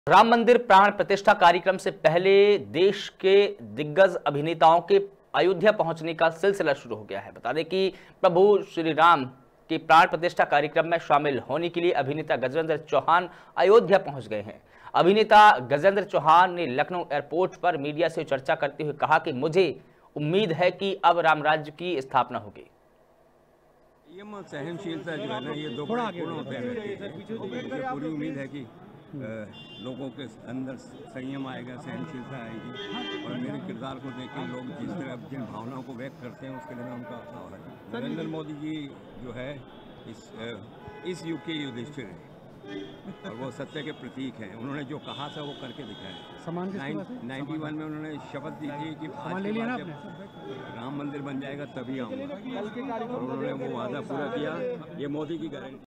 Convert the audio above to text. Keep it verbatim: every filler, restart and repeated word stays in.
राम मंदिर प्राण प्रतिष्ठा कार्यक्रम से पहले देश के दिग्गज अभिनेताओं के अयोध्या पहुंचने का सिलसिला शुरू हो गया है। बता दें कि प्रभु श्री राम के प्राण प्रतिष्ठा कार्यक्रम में शामिल होने के लिए अभिनेता गजेंद्र चौहान अयोध्या पहुंच गए हैं। अभिनेता गजेंद्र चौहान ने लखनऊ एयरपोर्ट पर मीडिया से चर्चा करते हुए कहा कि मुझे उम्मीद है कि अब राम राज्य की स्थापना होगी। ये सहनशीलता जो है ना, ये दो गुण होते हैं। मुझे पूरी उम्मीद है कि लोगों के अंदर संयम आएगा, सहनशीलता आएगी और मेरे किरदार को देख के लोग जिस तरह जिन भावनाओं को व्यक्त करते हैं उसके लिए मैं उनका आभार है। नरेंद्र मोदी जी जो है इस इस युग के युधिष्ठिर हैं और वो सत्य के प्रतीक हैं। उन्होंने जो कहा था वो करके दिखाया। नाइन्टी वन में उन्होंने शपथ दी थी कि आज के बाद जब राम मंदिर बन जाएगा तभी आऊँगा और उन्होंने वो वादा पूरा किया। ये मोदी की गारंटी।